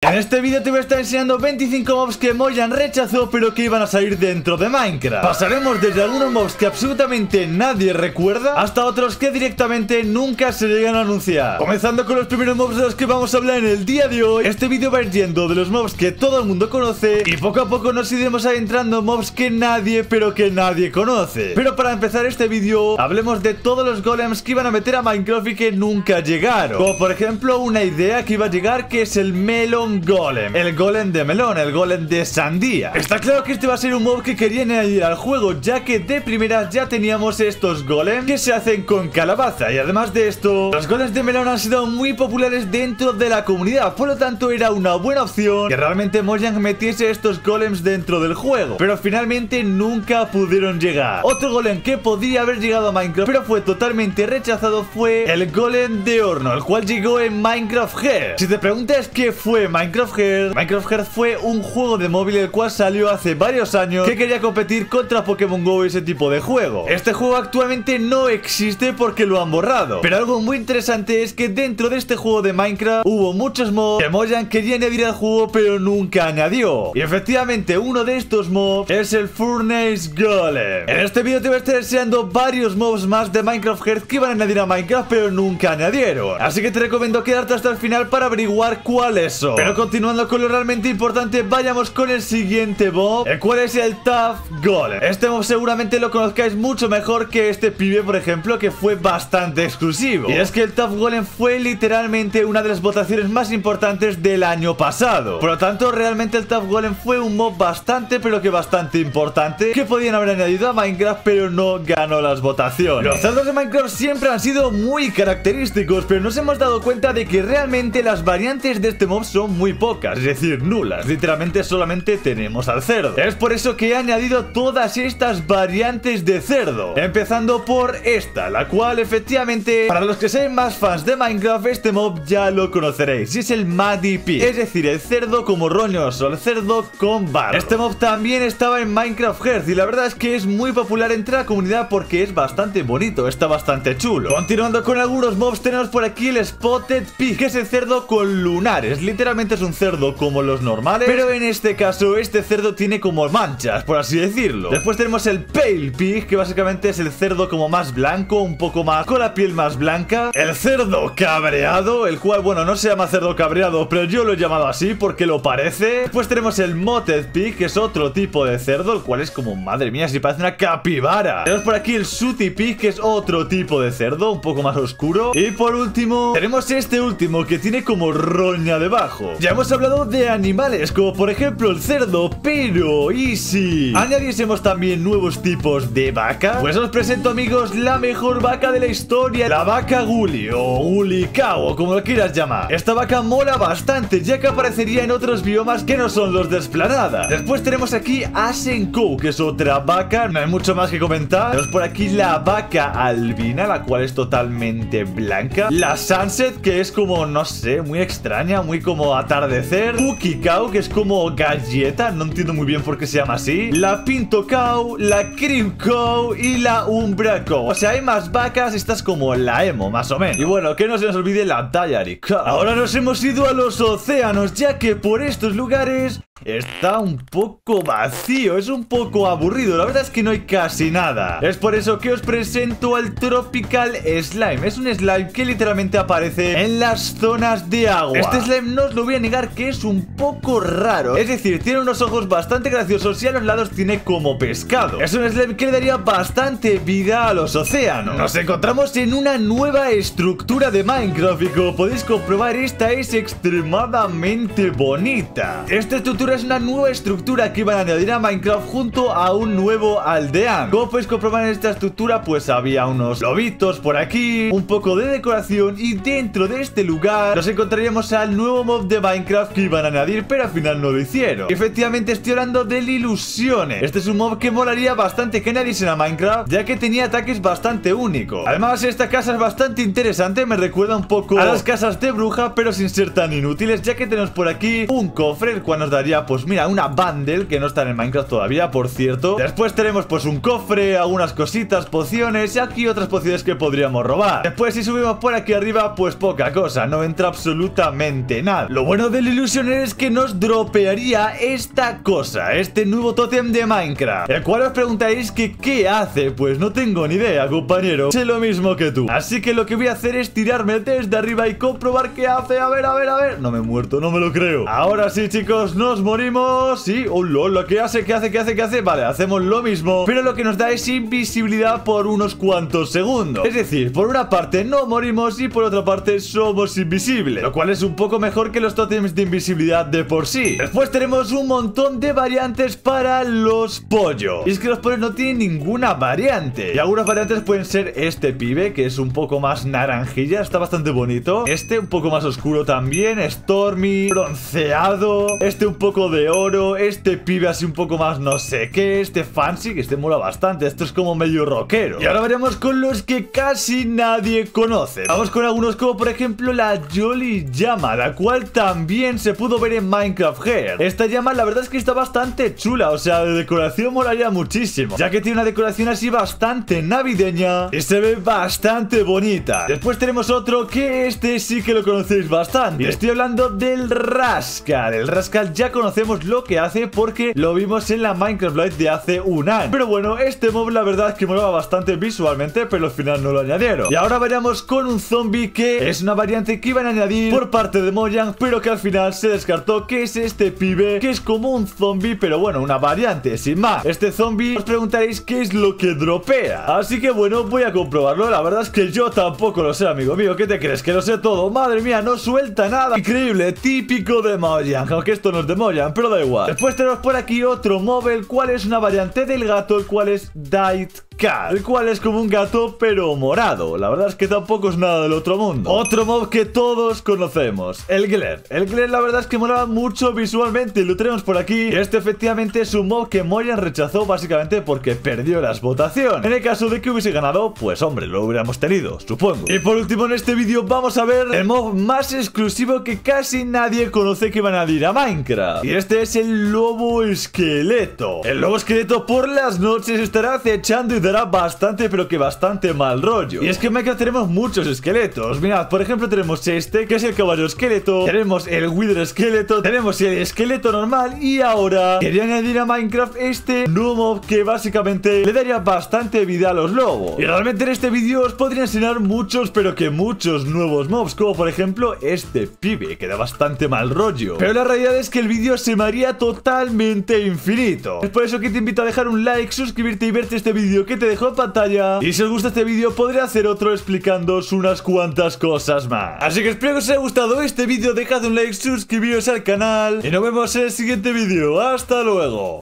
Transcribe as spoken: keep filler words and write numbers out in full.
En este vídeo te voy a estar enseñando veinticinco mobs que Mojang rechazó pero que iban a salir dentro de Minecraft. Pasaremos desde algunos mobs que absolutamente nadie recuerda hasta otros que directamente nunca se llegan a anunciar. Comenzando con los primeros mobs de los que vamos a hablar en el día de hoy. Este vídeo va a ir yendo de los mobs que todo el mundo conoce y poco a poco nos iremos adentrando en mobs que nadie pero que nadie conoce. Pero para empezar este vídeo hablemos de todos los golems que iban a meter a Minecraft y que nunca llegaron. Como por ejemplo una idea que iba a llegar, que es el Melon Golem, el golem de melón, el golem de sandía. Está claro que este va a ser un mob que querían añadir al juego, ya que de primeras ya teníamos estos golems que se hacen con calabaza. Y además de esto, los golems de melón han sido muy populares dentro de la comunidad, por lo tanto era una buena opción que realmente Mojang metiese estos golems dentro del juego, pero finalmente nunca pudieron llegar. Otro golem que podía haber llegado a Minecraft pero fue totalmente rechazado fue el golem de horno, el cual llegó en Minecraft Hearth. Si te preguntas qué fue Minecraft Hearth, Minecraft Hearth fue un juego de móvil el cual salió hace varios años que quería competir contra Pokémon Go y ese tipo de juego. Este juego actualmente no existe porque lo han borrado, pero algo muy interesante es que dentro de este juego de Minecraft hubo muchos mobs que Mojang quería añadir al juego pero nunca añadió. Y efectivamente uno de estos mobs es el Furnace Golem. En este vídeo te voy a estar enseñando varios mobs más de Minecraft Hearth que iban a añadir a Minecraft pero nunca añadieron, así que te recomiendo quedarte hasta el final para averiguar cuáles son. Pero continuando con lo realmente importante, vayamos con el siguiente mob, el cual es el Tuff Golem. Este mob seguramente lo conozcáis mucho mejor que este pibe, por ejemplo, que fue bastante exclusivo. Y es que el Tuff Golem fue literalmente una de las votaciones más importantes del año pasado. Por lo tanto, realmente el Tuff Golem fue un mob bastante, pero que bastante importante, que podían haber añadido a Minecraft, pero no ganó las votaciones. Los cerdos de Minecraft siempre han sido muy característicos, pero nos hemos dado cuenta de que realmente las variantes de este mob son muy pocas, es decir, nulas. Literalmente solamente tenemos al cerdo. Es por eso que he añadido todas estas variantes de cerdo, empezando por esta, la cual efectivamente, para los que sean más fans de Minecraft, este mob ya lo conoceréis, y es el Muddy Pig, es decir, el cerdo como roñoso, el cerdo con barro. Este mob también estaba en Minecraft Hearth y la verdad es que es muy popular entre la comunidad porque es bastante bonito, está bastante chulo. Continuando con algunos mobs, tenemos por aquí el Spotted Pig, que es el cerdo con lunares. Literalmente es un cerdo como los normales, pero en este caso este cerdo tiene como manchas, por así decirlo. Después tenemos el Pale Pig, que básicamente es el cerdo como más blanco, un poco más con la piel más blanca. El cerdo cabreado, el cual, bueno, no se llama cerdo cabreado, pero yo lo he llamado así porque lo parece. Después tenemos el Motted Pig, que es otro tipo de cerdo, el cual es como, madre mía, si parece una capibara. Tenemos por aquí el Sooty Pig, que es otro tipo de cerdo, un poco más oscuro. Y por último, tenemos este último, que tiene como roña debajo. Ya hemos hablado de animales, como por ejemplo el cerdo, pero ¿y si añadiésemos también nuevos tipos de vaca? Pues os presento, amigos, la mejor vaca de la historia, la vaca Gully o Gully Cow, o como lo quieras llamar. Esta vaca mola bastante, ya que aparecería en otros biomas que no son los de Esplanada. Después tenemos aquí Ashen Cow, que es otra vaca, no hay mucho más que comentar. Tenemos por aquí la vaca albina, la cual es totalmente blanca. La Sunset, que es como, no sé, muy extraña, muy como atardecer. Cookie Cow, que es como galleta, no entiendo muy bien por qué se llama así. La Pinto Cow, la Cream Cow y la Umbra Cow. O sea, hay más vacas, estas como la emo, más o menos. Y bueno, que no se nos olvide la Diary Cow. Ahora nos hemos ido a los océanos, ya que por estos lugares está un poco vacío, es un poco aburrido, la verdad es que no hay casi nada. Es por eso que os presento al Tropical Slime. Es un slime que literalmente aparece en las zonas de agua. Este slime, no os lo voy a negar, que es un poco raro, es decir, tiene unos ojos bastante graciosos y a los lados tiene como pescado. Es un slime que le daría bastante vida a los océanos. Nos encontramos en una nueva estructura de Minecraft y como podéis comprobar, esta es extremadamente bonita. Esta estructura es una nueva estructura que iban a añadir a Minecraft junto a un nuevo aldeán. Como podéis comprobar, en esta estructura pues había unos lobitos por aquí, un poco de decoración, y dentro de este lugar nos encontraríamos al nuevo mob de Minecraft que iban a añadir, pero al final no lo hicieron. Efectivamente estoy hablando del Ilusiones. Este es un mob que molaría bastante que añadiesen a Minecraft, ya que tenía ataques bastante únicos. Además, esta casa es bastante interesante, me recuerda un poco a las casas de bruja, pero sin ser tan inútiles, ya que tenemos por aquí un cofre, el cual nos daría tendría, pues mira, una bundle que no está en el Minecraft todavía, por cierto. Después tenemos pues un cofre, algunas cositas, pociones y aquí otras pociones que podríamos robar. Después si subimos por aquí arriba, pues poca cosa, no entra absolutamente nada. Lo bueno del Illusioner es que nos dropearía esta cosa, este nuevo tótem de Minecraft, el cual os preguntáis que ¿qué hace? Pues no tengo ni idea, compañero, sé lo mismo que tú. Así que lo que voy a hacer es tirarme desde arriba y comprobar qué hace. A ver, a ver, a ver. No me he muerto, no me lo creo. Ahora sí, chicos, nos morimos. Sí, oh, lolo, ¿qué hace? ¿Qué hace? ¿Qué hace? ¿Qué hace? Vale, hacemos lo mismo, pero lo que nos da es invisibilidad por unos cuantos segundos. Es decir, por una parte no morimos y por otra parte somos invisibles, lo cual es un poco mejor que los tótems de invisibilidad de por sí. Después tenemos un montón de variantes para los pollos. Y es que los pollos no tienen ninguna variante. Y algunas variantes pueden ser este pibe, que es un poco más naranjilla, está bastante bonito. Este un poco más oscuro también, Stormy, bronceado. Este un poco de oro, este pibe así un poco más no sé qué. Este fancy, que este mola bastante, esto es como medio rockero. Y ahora veremos con los que casi nadie conoce. Vamos con algunos como por ejemplo la Jolly Llama, la cual también se pudo ver en Minecraft Hair. Esta llama la verdad es que está bastante chula, o sea, de decoración molaría muchísimo, ya que tiene una decoración así bastante navideña y se ve bastante bonita. Después tenemos otro que este sí que lo conocéis bastante. Y estoy hablando del Rascal. El Rascal ya conocemos lo que hace porque lo vimos en la Minecraft Live de hace un año. Pero bueno, este mob la verdad es que molaba bastante visualmente, pero al final no lo añadieron. Y ahora veremos con un zombie que es una variante que iban a añadir por parte de Mojang, pero que al final se descartó, que es este pibe, que es como un zombie, pero bueno, una variante, sin más. Este zombie, os preguntaréis qué es lo que dropea. Así que bueno, voy a comprobarlo. La verdad es que yo tampoco lo sé, amigo mío. ¿Qué te crees? ¿Que lo sé todo? Madre mía, no suelta nada. Increíble, típico de Mojang, aunque esto no es de Mojang, pero da igual. Después tenemos por aquí otro mob, el cual es una variante del gato, el cual es Dight Cat, el cual es como un gato pero morado. La verdad es que tampoco es nada del otro mundo. Otro mob que todos conocemos, el Glare. El Glare la verdad es que molaba mucho visualmente, lo tenemos por aquí. Este efectivamente es un mob que Mojang rechazó básicamente porque perdió las votaciones. En el caso de que hubiese ganado, pues hombre, lo hubiéramos tenido, supongo. Y por último en este vídeo vamos a ver el mob más exclusivo que casi nadie conoce que van a ir a Minecraft. Y este es el lobo esqueleto. El lobo esqueleto por las noches estará acechando y dará bastante, pero que bastante mal rollo. Y es que en Minecraft tenemos muchos esqueletos. Mirad, por ejemplo tenemos este, que es el caballo esqueleto. Tenemos el wither esqueleto. Tenemos el esqueleto normal. Y ahora quería añadir a Minecraft este nuevo mob que básicamente le daría bastante vida a los lobos. Y realmente en este vídeo os podría enseñar muchos, pero que muchos nuevos mobs, como por ejemplo este pibe, que da bastante mal rollo. Pero la realidad es que el vídeo se me haría totalmente infinito. Es por eso que te invito a dejar un like, suscribirte y verte este vídeo que te dejo en pantalla. Y si os gusta este vídeo podré hacer otro explicándoos unas cuantas cosas más. Así que espero que os haya gustado este vídeo, dejad un like, suscribiros al canal y nos vemos en el siguiente vídeo. ¡Hasta luego!